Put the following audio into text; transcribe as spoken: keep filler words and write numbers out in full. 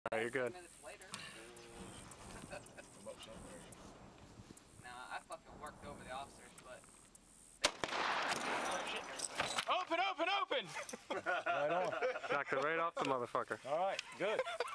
Alright, you're good. Minutes later. Nah, I fucking worked over the officers, but. Open, open, open! Right on. Knocked it right off the motherfucker. All right, good.